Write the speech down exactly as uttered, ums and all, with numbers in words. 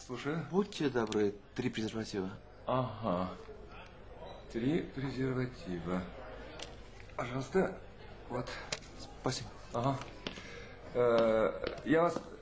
Слушаю. Будьте добры, три презерватива. Ага. Три презерватива. Пожалуйста. Вот. Спасибо. Ага. Э, я вас